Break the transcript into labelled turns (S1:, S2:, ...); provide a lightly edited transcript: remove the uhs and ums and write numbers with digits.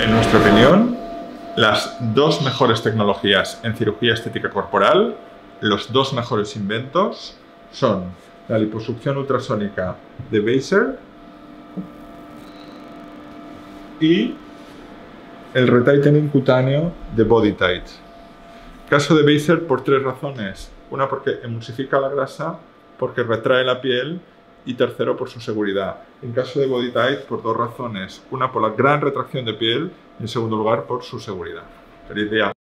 S1: En nuestra opinión, las dos mejores tecnologías en cirugía estética corporal, los dos mejores inventos, son la liposucción ultrasónica de Baser y el retightening cutáneo de BodyTite. Caso de Baser por tres razones. Una, porque emulsifica la grasa, porque retrae la piel y tercero, por su seguridad. En caso de BodyTite, por dos razones. Una, por la gran retracción de piel y en segundo lugar, por su seguridad. ¡Feliz día!